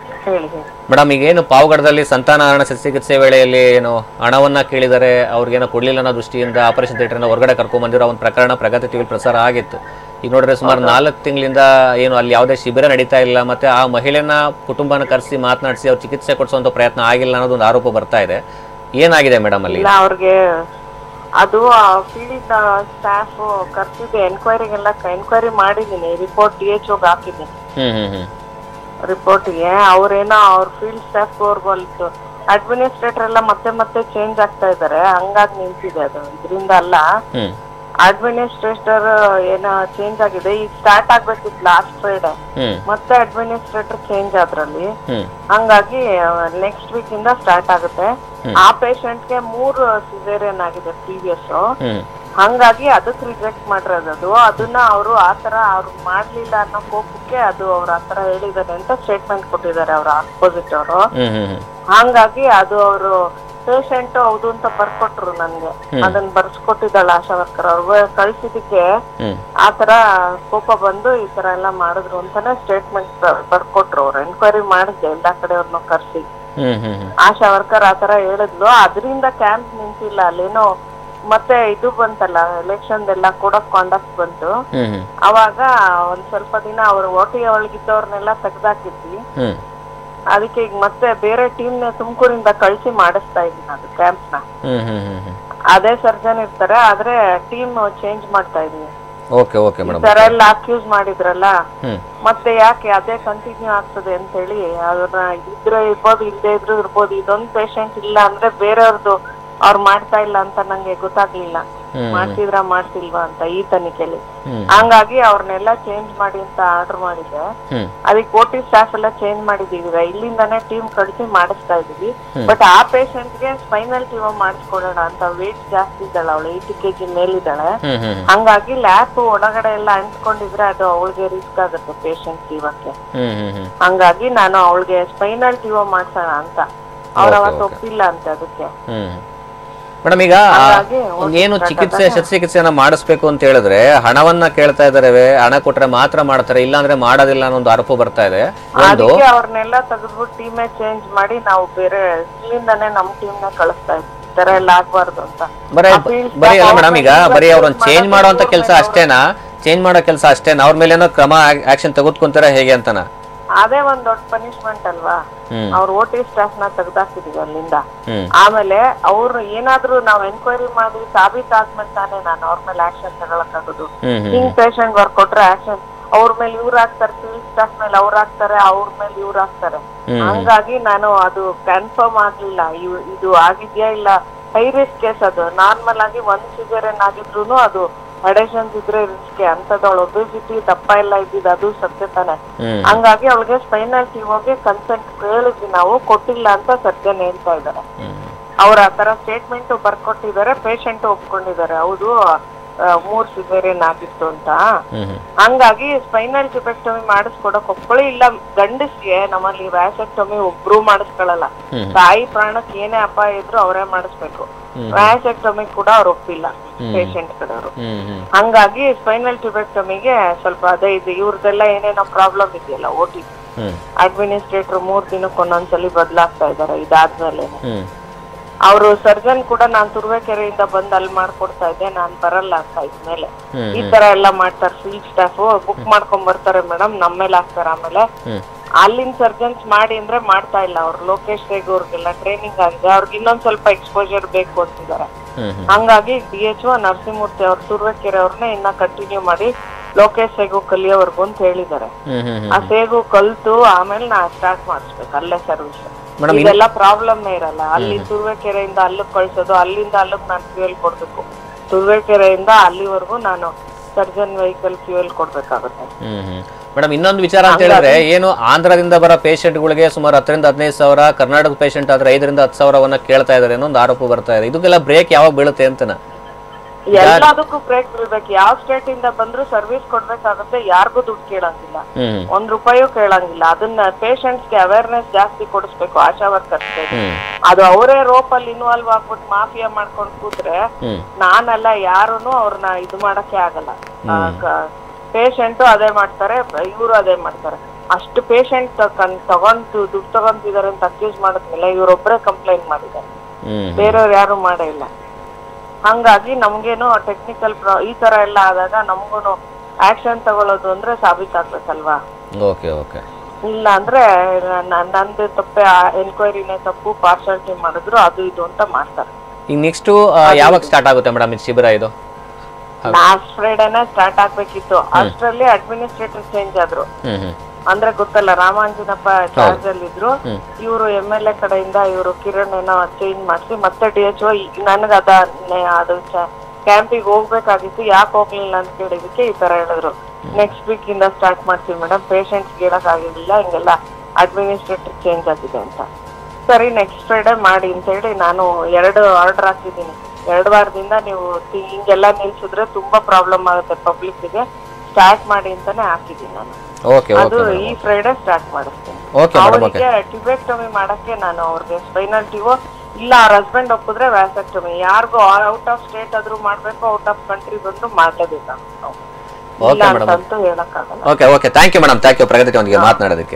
S1: ಮೇಡಮ್, ಈಗೇನು ಪಾವಗಡದಲ್ಲಿ ಸಂತಾನಹರಣ ಶಸ್ತ್ರಚಿಕಿತ್ಸೆ ವೇಳೆಯಲ್ಲಿ ಏನು ಹಣವನ್ನ ಕೇಳಿದರೆ, ಅವ್ರಿಗೇನೋ ಕೊಡ್ಲಿಲ್ಲ ಅನ್ನೋ ದೃಷ್ಟಿಯಿಂದ ಆಪರೇಷನ್ ಥಿಯೇಟರ್ನ ಹೊರಗಡೆ ಕರ್ಕೊಂಡ್ ಬಂದಿರೋ ಒಂದು ಪ್ರಕರಣ ಪ್ರಗತಿ ಟಿವಿ ಪ್ರಸಾರ ಆಗಿತ್ತು. ಈಗ ನೋಡಿದ್ರೆ ಸುಮಾರು ನಾಲ್ಕು ತಿಂಗಳಿಂದ ಏನು ಅಲ್ಲಿ ಯಾವುದೇ ಶಿಬಿರ ನಡೀತಾ ಇಲ್ಲ, ಮತ್ತೆ ಆ ಮಹಿಳೆನ ಕುಟುಂಬನ ಕರೆಸಿ ಮಾತನಾಡಿಸಿ ಅವ್ರು ಚಿಕಿತ್ಸೆ ಕೊಡಿಸುವಂತ ಪ್ರಯತ್ನ ಆಗಿಲ್ಲ ಅನ್ನೋದು ಒಂದು ಆರೋಪ ಬರ್ತಾ ಇದೆ. ಏನಾಗಿದೆ ಮೇಡಮ್ ಅಲ್ಲಿ?
S5: ಅವ್ರಿಗೆ ಅದು ಫೀಲ್ಡ್ ಸ್ಟಾಫ್ ಕರ್ಸಿದೆ, ಎನ್ಕ್ವೈರಿಗೆಲ್ಲ ಎನ್ಕ್ವೈರಿ ಮಾಡಿದೀನಿ, ರಿಪೋರ್ಟ್ ಡಿ ಎಚ್ ಓಗೆ ಹಾಕಿದ್ದೀನಿ.
S1: ಹ್ಮ್ ಹ್ಮ್ ಹ್ಮ್
S5: ರಿಪೋರ್ಟ್ಗೆ ಅವ್ರೇನೋ ಅವ್ರ ಫೀಲ್ಡ್ ಸ್ಟಾಫ್ ಅವ್ರಿಗೂ ಅಡ್ಮಿನಿಸ್ಟ್ರೇಟರ್ ಎಲ್ಲ ಮತ್ತೆ ಮತ್ತೆ ಚೇಂಜ್ ಆಗ್ತಾ ಇದಾರೆ, ಹಂಗಾಗಿ ನಿಂತಿದೆ ಅದು. ಇದರಿಂದ ಅಲ್ಲ, ಅಡ್ಮಿನಿಸ್ಟ್ರೇಟರ್ ಏನೋ ಚೇಂಜ್ ಆಗಿದೆ. ಈಗ ಸ್ಟಾರ್ಟ್ ಆಗ್ಬೇಕಿತ್ತು ಲಾಸ್ಟ್ ಫ್ರೈಡೆ, ಮತ್ತೆ ಅಡ್ಮಿನಿಸ್ಟ್ರೇಟರ್ ಚೇಂಜ್ ಆದ್ರಲ್ಲಿ, ಹಂಗಾಗಿ ನೆಕ್ಸ್ಟ್ ವೀಕ್ ಇಂದ ಸ್ಟಾರ್ಟ್ ಆಗುತ್ತೆ. ಆ ಪೇಷಂಟ್ ಗೆ ಮೂರು ಸಿಸೇರಿಯನ್ ಆಗಿದೆ ಪ್ರೀವಿಯಸ್, ಹಂಗಾಗಿ ಅದಕ್ಕೆ ರಿಜೆಕ್ಟ್ ಮಾಡಿರೋದು. ಅದನ್ನ ಅವರು ಆತರ ಅವ್ರು ಮಾಡ್ಲಿಲ್ಲ ಅನ್ನೋ ಕೋಪಕ್ಕೆ ಅದು ಅವ್ರ ಆತರ ಹೇಳಿದ್ದಾರೆ ಅಂತ ಸ್ಟೇಟ್ಮೆಂಟ್ ಕೊಟ್ಟಿದ್ದಾರೆ ಅವ್ರ ಆಪೋಸಿಟ್ ಅವರು. ಹಂಗಾಗಿ ಅದು ಅವರು ಪೇಷಂಟ್ ಹೌದು ಅಂತ ಬರ್ಕೊಟ್ರು ನನ್ಗೆ, ಅದನ್ನ ಬರ್ಸ್ಕೊಟ್ಟಿದ್ದಾಳ ಆಶಾ ವರ್ಕರ್. ಅವ್ರಿಗೆ ಕಳ್ಸಿದಕ್ಕೆ ಆತರ ಕೋಪ ಬಂದು ಈ ತರ ಎಲ್ಲಾ ಮಾಡಿದ್ರು ಅಂತಾನೆ ಸ್ಟೇಟ್ಮೆಂಟ್ ಬರ್ಕೊಟ್ರು. ಅವ್ರು ಎನ್ಕ್ವೈರಿ ಮಾಡಿದ್ದೆ ಎಲ್ಲಾ ಕಡೆ ಅವ್ರನ್ನ ಕರ್ಸಿ. ಆಶಾ ವರ್ಕರ್ ಆತರ ಹೇಳಿದ್ಲು, ಅದರಿಂದ ಕ್ಯಾಂಪ್ ನಿಂತಿಲ್ಲ. ಅಲ್ಲೇನೋ ಮತ್ತೆ ಇದು ಬಂತಲ್ಲ, ಎಲೆಕ್ಷನ್ ಎಲ್ಲ ಕೋಡ್ ಆಫ್ ಕಾಂಡಕ್ಟ್ ಬಂತು, ಅವಾಗ ಒಂದ್ ಸ್ವಲ್ಪ ದಿನ ಅವ್ರು ಓಟಿ ಒಳಗಿದ್ದವ್ರನ್ನೆಲ್ಲ ತೆಗ್ದಾಕಿದ್ವಿ. ಅದಕ್ಕೆ ಈಗ ಮತ್ತೆ ಬೇರೆ ಟೀಮ್ ನ ತುಮಕೂರಿಂದ ಕಳ್ಸಿ ಮಾಡಿಸ್ತಾ ಇದೀನಿ ಅದು ಕ್ಯಾಂಪ್ ನ. ಅದೇ ಸರ್ಜನ್ ಇರ್ತಾರೆ, ಆದ್ರೆ ಟೀಮ್ ಚೇಂಜ್ ಮಾಡ್ತಾ ಇದೀನಿ. ಈ ತರ ಎಲ್ಲ ಅಕ್ಯೂಸ್ ಮಾಡಿದ್ರಲ್ಲ, ಮತ್ತೆ ಯಾಕೆ ಅದೇ ಕಂಟಿನ್ಯೂ ಆಗ್ತದೆ ಅಂತ ಹೇಳಿ ಅದನ್ನ ಇದ್ರೆ ಇರ್ಬೋದು, ಇಲ್ಲದೆ ಇದ್ರು ಇರ್ಬೋದು. ಇದೊಂದ್ ಪೇಷಂಟ್ ಇಲ್ಲ ಅಂದ್ರೆ ಬೇರೆಯವ್ರದ್ದು ಅವ್ರು ಮಾಡ್ತಾ ಇಲ್ಲ ಅಂತ ನಂಗೆ ಗೊತ್ತಾಗ್ಲಿಲ್ಲ, ಮಾಡ್ತಿದ್ರ ಮಾಡ್ತಿಲ್ವಾ ಅಂತ ಈ ತನಿಖೆಲಿ. ಹಂಗಾಗಿ ಅವ್ರನ್ನೆಲ್ಲ ಚೇಂಜ್ ಮಾಡಿ ಅಂತ ಆರ್ಡರ್ ಮಾಡಿದೆ. ಅದಕ್ಕೆ ಓಟಿ ಸ್ಟಾಫ್ ಎಲ್ಲ ಚೇಂಜ್ ಮಾಡಿದೀವಿ, ಇಲ್ಲಿಂದಾನೇ ಟೀಮ್ ಕಳಿಸಿ ಮಾಡಿಸ್ತಾ ಇದೀವಿ. ಬಟ್ ಆ ಪೇಷಂಟ್ ಗೆ ಸ್ಪೈನಲ್ ಟ್ಯೂಮೋ ಮಾಡಿಸ್ಕೊಡೋಣ ಅಂತ, ವೇಟ್ ಜಾಸ್ತಿ ಇದ್ದಾಳೆ ಅವಳು, ಏಯ್ಟಿ ಕೆಜಿ ಮೇಲಿದ್ದಾಳೆ. ಹಂಗಾಗಿ ಲ್ಯಾಪ್ ಒಳಗಡೆ ಎಲ್ಲ ಅಂಟ್ಕೊಂಡಿದ್ರೆ ಅದು ಅವಳಿಗೆ ರಿಸ್ಕ್ ಆಗುತ್ತೆ ಪೇಷಂಟ್ ಜೀವಕ್ಕೆ. ಹಂಗಾಗಿ ನಾನು ಅವಳಿಗೆ ಸ್ಪೈನಲ್ ಟ್ಯೂಮೋ ಮಾಡ್ಸೋಣ ಅಂತ, ಅವ್ರ ಅವತ್ತು ಒಪ್ಪಿಲ್ಲ ಅಂತ. ಅದಕ್ಕೆ
S1: ಮೇಡಮ್, ಈಗ ಏನು ಚಿಕಿತ್ಸೆ ಶಸ್ತ್ರಚಿಕಿತ್ಸೆಯನ್ನ ಮಾಡಿಸ್ಬೇಕು ಅಂತ ಹೇಳಿದ್ರೆ ಹಣವನ್ನ ಕೇಳ್ತಾ ಇದಾರೆ, ಹಣ ಕೊಟ್ರೆ ಮಾತ್ರ ಮಾಡ್ತಾರೆ, ಇಲ್ಲ ಅಂದ್ರೆ ಮಾಡೋದಿಲ್ಲ ಅನ್ನೋ ಒಂದು ಆರೋಪ ಬರ್ತಾ ಇದೆ.
S5: ಅದಕ್ಕೆ ಅವ್ರನ್ನೆಲ್ಲ ತೆಗೆದ್ಬಿಟ್ಟು ಟೀಮೇ ಚೇಂಜ್ ಮಾಡಿ ನಾವು ಬೇರೆ ಇಲ್ಲಿಂದಾನೇ ನಮ್ ಟೀಮ್ ನ ಕಳಿಸ್ತಾ ಇದ್ವಿ, ಈ ತರ ಎಲ್ಲ ಆಗ್ಬಾರ್ದು ಅಂತ.
S1: ಬರೀ ಬರೀ ಅಲ್ಲ ಮೇಡಮ್, ಈಗ ಬರೀ ಅವ್ರನ್ನ ಚೇಂಜ್ ಮಾಡುವಂತ ಕೆಲಸ ಅಷ್ಟೇನಾ? ಚೇಂಜ್ ಮಾಡೋ ಕೆಲಸ ಅಷ್ಟೇನಾ? ಅವ್ರ ಮೇಲೆ ಏನೋ ಕ್ರಮ ಆಕ್ಷನ್ ತೆಗೆದುಕೊಂತಾರ ಹೇಗೆ ಅಂತನಾ?
S5: ಅದೇ ಒಂದ್ ದೊಡ್ಡ ಪನಿಷ್ಮೆಂಟ್ ಅಲ್ವಾ. ಅವ್ರ ಓಟಿ ಸ್ಟಾಫ್ ನ ತೆಗ್ದಾಕಿದೀವಿ ಅಲ್ಲಿಂದ. ಆಮೇಲೆ ಅವ್ರು ಏನಾದ್ರು ನಾವ್ ಎನ್ಕ್ವೈರಿ ಮಾಡಿ ಸಾಬೀತಾದ್ಮೇಲೆ ತಾನೇ ನಾನು ಅವ್ರ ಮೇಲೆ ಆಕ್ಷನ್ ತಗೊಳಕಾಗೋದು. ಹಿಂಗ್ ಪೇಷಂಟ್ ವರ್ಕ್ ಕೊಟ್ರೆ ಆಕ್ಷನ್ ಅವ್ರ ಮೇಲೆ ಇವ್ರು ಹಾಕ್ತಾರೆ, ಫೀಲ್ಡ್ ಸ್ಟಾಫ್ ಮೇಲೆ ಅವ್ರು ಹಾಕ್ತಾರೆ, ಅವ್ರ ಮೇಲೆ ಇವ್ರು ಹಾಕ್ತಾರೆ. ಹಂಗಾಗಿ ನಾನು ಅದು ಕನ್ಫರ್ಮ್ ಆಗ್ಲಿಲ್ಲ ಇದು ಆಗಿದ್ಯಾ ಇಲ್ಲ. ಹೈ ರಿಸ್ಕ್ ಕೇಸ್ ಅದು. ನಾರ್ಮಲ್ ಆಗಿ ಒಂದ್ ಸಿಸೇರಿಯನ್ ಆಗಿದ್ರು ಅದು ಅಡೇಷನ್ಸ್ ಇದ್ರೆ ರಿಸ್ಕ್. ಅಂತದವಳು ಒಬೆಸಿಟಿ ದಪ್ಪ ಎಲ್ಲ ಇದ್ದಿದ್ದು ಅದು ಸತ್ಯ ತಾನೆ. ಹಂಗಾಗಿ ಅವಳಿಗೆ ಸ್ಪೈನಲ್ ಟ್ಯೂಮೋಗೆ ಕನ್ಸೆಂಟ್ ಕೇಳಿದ್ವಿ ನಾವು, ಕೊಟ್ಟಿಲ್ಲ ಅಂತ ಸರ್ಜನ್ ಹೇಳ್ತಾ ಇದಾರೆ. ಅವ್ರ ಆತರ ಸ್ಟೇಟ್ಮೆಂಟ್ ಬರ್ಕೊಟ್ಟಿದ್ದಾರೆ, ಪೇಷಂಟ್ ಒಪ್ಕೊಂಡಿದ್ದಾರೆ ಹೌದು ಮೂರ್ ಸಿಸೇರಿಯನ್ ಆಗಿತ್ತು ಅಂತ. ಹಂಗಾಗಿ ಸ್ಪೈನಲ್ ಟ್ಯೂಬೆಕ್ಟಮಿ ಮಾಡಿಸ್ಕೊಡಕ್ ಒಪ್ಕೊಳ್ಳಿ, ಇಲ್ಲ ಗಂಡಸ್ಗೆ ನಮ್ಮಲ್ಲಿ ವ್ಯಾಸೆಕ್ಟಮಿ ಒಬ್ರು ಮಾಡಿಸ್ಕೊಳಲ್ಲ. ತಾಯಿ ಪ್ರಾಣಕ್ಕೆ ಏನೇ ಅಪಾಯ ಇದ್ರು ಅವರೇ ಮಾಡಿಸ್ಬೇಕು. ವ್ಯಾಸೆಕ್ಟಮಿ ಕೂಡ ಅವ್ರು ಒಪ್ಪಿಲ್ಲ ಪೇಷಂಟ್ ಕಡೆಯವರು. ಹಂಗಾಗಿ ಸ್ಪೈನಲ್ ಟ್ಯೂಬೆಕ್ಟಮಿಗೆ ಸ್ವಲ್ಪ ಅದೇ ಇದು ಇವ್ರದೆಲ್ಲ ಏನೇನೋ ಪ್ರಾಬ್ಲಮ್ ಇದೆಯಲ್ಲ, ಓಟಿ ಅಡ್ಮಿನಿಸ್ಟ್ರೇಟರ್ ಮೂರ್ ದಿನಕ್ಕೆ ಒಂದೊಂದ್ಸಲಿ ಬದಲಾಗ್ತಾ ಇದಾರೆ ಇದಾದ್ಮೇಲೆ. ಅವರು ಸರ್ಜನ್ ಕೂಡ ನಾನ್ ತುರುವೇಕೆರೆಯಿಂದ ಬಂದ್ ಅಲ್ಲಿ ಮಾಡ್ಕೊಡ್ತಾ ಇದ್ದೆ, ನಾನ್ ಬರಲ್ಲ ಅಂತ ಇದ್ಮೇಲೆ ಈ ತರ ಎಲ್ಲಾ ಮಾಡ್ತಾರೆ. ಫೀಲ್ಡ್ ಸ್ಟಾಫ್ ಬುಕ್ ಮಾಡ್ಕೊಂಡ್ ಬರ್ತಾರೆ ಮೇಡಮ್, ನಮ್ಮೇಲೆ ಹಾಕ್ತಾರೆ. ಆಮೇಲೆ ಅಲ್ಲಿನ ಸರ್ಜನ್ಸ್ ಮಾಡಿ ಅಂದ್ರೆ ಮಾಡ್ತಾ ಇಲ್ಲ. ಅವ್ರು ಲೋಕೇಶ್ ರೇಗ್ ಅವ್ರಿಗೆಲ್ಲ ಟ್ರೈನಿಂಗ್ ಆಗಿದೆ, ಅವ್ರಿಗೆ ಇನ್ನೊಂದ್ ಸ್ವಲ್ಪ ಎಕ್ಸ್ಪೋಜರ್ ಬೇಕು ಅಂತಿದ್ದಾರೆ. ಹಂಗಾಗಿ ಡಿ ಎಚ್ ಒ ನರಸಿಂಹಮೂರ್ತಿ ಅವ್ರು ತುರುವೇಕೆರೆ ಅವ್ರನ್ನ ಇನ್ನ ಕಂಟಿನ್ಯೂ ಮಾಡಿ ಲೋಕೇಶ್ ಸೇಗು ಕಲಿಯೋವರೆಗೂ ಅಂತ ಹೇಳಿದ್ದಾರೆ. ಆ ಸೇಗು ಕಲ್ತು ಆಮೇಲೆ ನಾ ಸ್ಟಾರ್ಟ್ ಮಾಡಿಸ್ಬೇಕು ಅಲ್ಲೇ ಸರ್ವಿಸ್. ಇದೆಲ್ಲ ಪ್ರಾಬ್ಲಮ್ ಇರಲ್ಲ. ಅಲ್ಲಿ ತುರುವೇಕೆರೆಯಿಂದ ಅಲ್ಲಿಗೆ ಕಳ್ಸೋದು, ಅಲ್ಲಿಂದ ಅಲ್ಲಿಗೆ ನಾನು ಫ್ಯೂಯಲ್ ಕೊಡ್ಬೇಕು. ತುರುವೇಕೆರೆಯಿಂದ ಅಲ್ಲಿವರೆಗೂ ನಾನು ಸರ್ಜನ್ ವೆಹಿಕಲ್ ಫ್ಯೂಯಲ್ ಕೊಡ್ಬೇಕಾಗುತ್ತೆ.
S1: ಮೇಡಮ್ ಇನ್ನೊಂದು ವಿಚಾರ ಅಂತ ಹೇಳಿದ್ರೆ, ಏನು ಆಂಧ್ರದಿಂದ ಬರೋ ಪೇಷಂಟ್ಗಳಿಗೆ ಸುಮಾರು ಹತ್ತರಿಂದ ಹದಿನೈದು ಸಾವಿರ, ಕರ್ನಾಟಕ ಪೇಷಂಟ್ ಆದ್ರೆ ಐದರಿಂದ ಹತ್ತು ಸಾವಿರವನ್ನ ಕೇಳ್ತಾ ಇದಾರೆ ಅನ್ನೋ ಒಂದು ಆರೋಪ ಬರ್ತಾ ಇದೆ. ಇದಕ್ಕೆಲ್ಲ ಬ್ರೇಕ್ ಯಾವಾಗ ಬೀಳುತ್ತೆ ಅಂತನಾ?
S5: ಎಲ್ಲದಕ್ಕೂ ಬ್ರೇಕ್ ಬೀಳ್ಬೇಕು. ಯಾವ ಸ್ಟೇಟ್ ಇಂದ ಬಂದ್ರು ಸರ್ವಿಸ್ ಕೊಡ್ಬೇಕಾಗುತ್ತೆ, ಯಾರಿಗೂ ದುಡ್ಡು ಕೇಳಂಗಿಲ್ಲ, ಒಂದ್ ರೂಪಾಯೂ ಕೇಳಂಗಿಲ್ಲ. ಅದನ್ನ ಪೇಷಂಟ್ಸ್ ಗೆ ಅವೇರ್ನೆಸ್ ಜಾಸ್ತಿ ಕೊಡಿಸ್ಬೇಕು ಆಶಾ ವರ್ಕರ್ಸ್. ಅದು ಅವರೇ ರೋಪ್ ಅಲ್ಲಿ ಇನ್ವಾಲ್ವ್ ಆಗ್ಬಿಟ್ಟು ಮಾಫಿಯಾ ಮಾಡ್ಕೊಂಡ್ ಕೂತ್ರೆ ನಾನಲ್ಲ ಯಾರುನು ಅವ್ರನ್ನ ಇದು ಮಾಡಕ್ಕೆ ಆಗಲ್ಲ. ಪೇಷಂಟ್ ಅದೇ ಮಾಡ್ತಾರೆ, ಇವರು ಅದೇ ಮಾಡ್ತಾರೆ. ಅಷ್ಟು ಪೇಷಂಟ್ ತಗೊಂಡು ದುಡ್ಡು ತಗೊಂತಿದಾರೆ ಅಂತ ಅಕ್ಯೂಸ್ ಮಾಡಿದ್ಮೇಲೆ ಇವರೊಬ್ಬರೇ ಕಂಪ್ಲೇಂಟ್ ಮಾಡಿದ್ದಾರೆ, ಬೇರೆಯವ್ರು ಯಾರು ಮಾಡೇ ಇಲ್ಲ. ಹಂಗಾಗಿ ನಮ್ಗೇನು ಟೆಕ್ನಿಕಲ್ ಈ ತರ ಎಲ್ಲ ಆದಾಗ ನಮ್ಗೂನು ಆಕ್ಷನ್ ತಗೊಳ್ಳೋದು ಅಂದ್ರೆ ಸಾಬೀತಾಗ್ಬೇಕಲ್ವಾ? ಇಲ್ಲ ಅಂದ್ರೆ ನಂದು ತಪ್ಪೆ, ಎನ್ಕ್ವೈರಿನೇ ತಪ್ಪು, ಪಾರ್ಶಾಲಿಟಿ ಮಾಡಿದ್ರು ಅದು ಇದು ಅಂತ ಮಾಡ್ತಾರೆ.
S1: ಈಗ ನೆಕ್ಸ್ಟ್ ಯಾವಾಗ ಸ್ಟಾರ್ಟ್ ಆಗುತ್ತೆ ಮೇಡಮ್ ಇದು ಶಿಬಿರ? ಇದು
S5: ಲಾಸ್ಟ್ ಫ್ರೈಡೇನೆ ಸ್ಟಾರ್ಟ್ ಆಗ್ಬೇಕಿತ್ತು, ಅಷ್ಟರಲ್ಲಿ ಅಡ್ಮಿನಿಸ್ಟ್ರೇಟರ್ ಚೇಂಜ್ ಆದ್ರು. ಅಂದ್ರೆ ಗೊತ್ತಲ್ಲ, ರಾಮಾಂಜನಪ್ಪ ಚಾರ್ಜ್ ಅಲ್ಲಿ ಇದ್ರು, ಇವರು ಎಂ ಎಲ್ ಎ ಕಡೆಯಿಂದ ಇವರು ಕಿರಣ್ ಏನೋ ಚೇಂಜ್ ಮಾಡಿಸಿ ಮತ್ತೆ ಡಿ ಎಚ್ ಒ ನನಗ ಅದ ಅದು ಕ್ಯಾಂಪಿಗೆ ಹೋಗ್ಬೇಕಾಗಿತ್ತು, ಯಾಕೆ ಹೋಗ್ಲಿಲ್ಲ ಅಂತ ಕೇಳಿದಕ್ಕೆ ಈ ತರ ಹೇಳಿದ್ರು, ನೆಕ್ಸ್ಟ್ ವೀಕ್ ಇಂದ ಸ್ಟಾರ್ಟ್ ಮಾಡ್ತೀವಿ ಮೇಡಮ್, ಪೇಷಂಟ್ಸ್ ಹೇಳಕ್ ಆಗಿರ್ಲಿಲ್ಲ, ಹಿಂಗೆಲ್ಲ ಅಡ್ಮಿನಿಸ್ಟ್ರೇಟರ್ ಚೇಂಜ್ ಆಗಿದೆ ಅಂತ. ಸರಿ ನೆಕ್ಸ್ಟ್ ಫ್ರೈಡೆ ಮಾಡಿ ಅಂತ ಹೇಳಿ ನಾನು ಎರಡು ಆರ್ಡರ್ ಹಾಕಿದ್ದೀನಿ. ಎರಡು ವಾರದಿಂದ ನೀವು ಹಿಂಗೆಲ್ಲ ನಿಲ್ಸಿದ್ರೆ ತುಂಬಾ ಪ್ರಾಬ್ಲಮ್ ಆಗುತ್ತೆ ಪಬ್ಲಿಕ್ ಗೆ, ಸ್ಟಾರ್ಟ್ ಮಾಡಿ ಅಂತಾನೆ ಹಾಕಿದ್ದೀನಿ ನಾನು. ಅದು ಈ ಫ್ರೈಡೆ ಸ್ಟಾರ್ಟ್ ಮಾಡಿಸ್ತೀನಿ. ಅವರಿಗೆ ಟ್ಯೂಬೆಕ್ಟಮಿ ಮಾಡಕ್ಕೆ ನಾನು ಅವ್ರಿಗೆ ಸ್ಪೈನಲ್ ಟ್ಯೂಬ್ ಇಲ್ಲ, ಅವ್ರ ಹಸ್ಬೆಂಡ್ ಒಪ್ಪಿದ್ರೆ ವ್ಯಾಸೆಕ್ಟಮಿ, ಯಾರಿಗೂ ಔಟ್ ಆಫ್ ಸ್ಟೇಟ್ ಆದ್ರೂ ಮಾಡ್ಬೇಕು, ಔಟ್ ಆಫ್ ಕಂಟ್ರಿ ಬಂದು ಮಾಡಲೇಬೇಕು ನಾವು, ಇಲ್ಲ ಅಂತಂತೂ ಹೇಳಕ್ಕಾಗಲ್ಲ.
S1: Okay okay thank you madam, thank you Pragati ಒಂದಿಗೆ ಮಾತನಾಡೋದಕ್ಕೆ.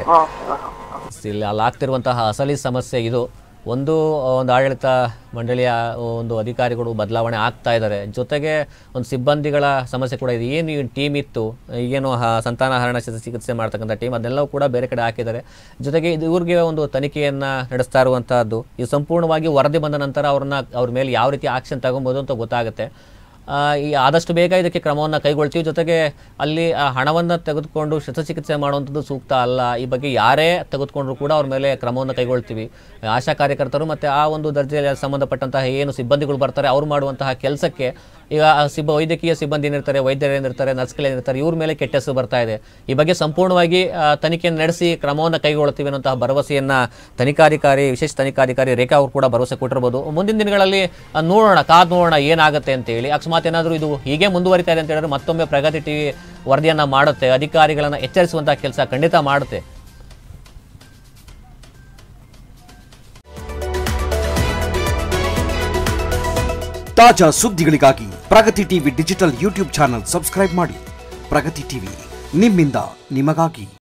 S1: ಇಲ್ಲಿ ಅಲ್ಲಿ ಆಗ್ತಿರುವಂತಹ ಅಸಲಿ ಸಮಸ್ಯೆ ಇದು. ಒಂದು ಒಂದು ಆಡಳಿತ ಮಂಡಳಿಯ ಒಂದು ಅಧಿಕಾರಿಗಳು ಬದಲಾವಣೆ ಆಗ್ತಾ ಇದ್ದಾರೆ, ಜೊತೆಗೆ ಒಂದು ಸಿಬ್ಬಂದಿಗಳ ಸಮಸ್ಯೆ ಕೂಡ ಇದೆ. ಏನು ಟೀಮ್ ಇತ್ತು, ಏನು ಸಂತಾನಹರಣ ಶಸ್ತ್ರಚಿಕಿತ್ಸೆ ಮಾಡ್ತಕ್ಕಂಥ ಟೀಮ್, ಅದೆಲ್ಲವೂ ಕೂಡ ಬೇರೆ ಕಡೆ ಹಾಕಿದ್ದಾರೆ. ಜೊತೆಗೆ ಇದು ಇವ್ರಿಗೆ ಒಂದು ತನಿಖೆಯನ್ನು ನಡೆಸ್ತಾ ಇರುವಂತಹದ್ದು, ಇದು ಸಂಪೂರ್ಣವಾಗಿ ವರದಿ ಬಂದ ನಂತರ ಅವ್ರನ್ನ ಅವ್ರ ಮೇಲೆ ಯಾವ ರೀತಿ ಆಕ್ಷನ್ ತಗೊಬೋದು ಅಂತ ಗೊತ್ತಾಗುತ್ತೆ. ಈ ಆದಷ್ಟು ಬೇಗ ಇದಕ್ಕೆ ಕ್ರಮವನ್ನು ಕೈಗೊಳ್ತೀವಿ. ಜೊತೆಗೆ ಅಲ್ಲಿ ಹಣವನ್ನು ತೆಗೆದುಕೊಂಡು ಶಸ್ತ್ರಚಿಕಿತ್ಸೆ ಮಾಡುವಂಥದ್ದು ಸೂಕ್ತ ಅಲ್ಲ. ಈ ಬಗ್ಗೆ ಯಾರೇ ತೆಗೆದುಕೊಂಡ್ರು ಕೂಡ ಅವ್ರ ಮೇಲೆ ಕ್ರಮವನ್ನು ಕೈಗೊಳ್ತೀವಿ. ಆಶಾ ಕಾರ್ಯಕರ್ತರು ಮತ್ತು ಆ ಒಂದು ದರ್ಜೆಯಲ್ಲಿ ಸಂಬಂಧಪಟ್ಟಂತಹ ಏನು ಸಿಬ್ಬಂದಿಗಳು ಬರ್ತಾರೆ ಅವ್ರು ಮಾಡುವಂತಹ ಕೆಲಸಕ್ಕೆ ಈಗ ಸಿಬ್ಬ ವೈದ್ಯಕೀಯ ಸಿಬ್ಬಂದಿ ಏನಿರ್ತಾರೆ, ವೈದ್ಯರೇನಿರ್ತಾರೆ, ನರ್ಸ್ಗಳೇನಿರ್ತಾರೆ, ಇವ್ರ ಮೇಲೆ ಕೆಟ್ಟ ಹೆಸರು ಬರ್ತಾ ಇದೆ. ಈ ಬಗ್ಗೆ ಸಂಪೂರ್ಣವಾಗಿ ತನಿಖೆಯನ್ನು ನಡೆಸಿ ಕ್ರಮವನ್ನು ಕೈಗೊಳ್ತೀವಿ ಅನ್ನುವಂತಹ ಭರವಸೆಯನ್ನು ತನಿಖಾಧಿಕಾರಿ, ವಿಶೇಷ ತನಿಖಾಧಿಕಾರಿ ರೇಖಾ ಅವರು ಕೂಡ ಭರವಸೆ ಕೊಟ್ಟಿರ್ಬೋದು. ಮುಂದಿನ ದಿನಗಳಲ್ಲಿ ನೋಡೋಣ, ಕಾದು ನೋಡೋಣ ಏನಾಗುತ್ತೆ ಅಂತೇಳಿ. ಅಕಸ್ಮಾತ್ ಏನಾದರೂ ಇದು ಹೀಗೆ ಮುಂದುವರಿತಾ ಇದೆ ಅಂತ ಹೇಳಿದ್ರೆ ಮತ್ತೊಮ್ಮೆ ಪ್ರಗತಿ ಟಿವಿ ವರದಿಯನ್ನು ಮಾಡುತ್ತೆ, ಅಧಿಕಾರಿಗಳನ್ನು ಎಚ್ಚರಿಸುವಂತಹ ಕೆಲಸ ಖಂಡಿತ ಮಾಡುತ್ತೆ.
S6: ತಾಜಾ ಸುದ್ದಿಗಳಿಗಾಗಿ Pragati TV digital YouTube channel subscribe ಮಾಡಿ. ಪ್ರಗತಿ ಟಿವಿ ನಿಮ್ಮಿಂದ ನಿಮಗಾಗಿ.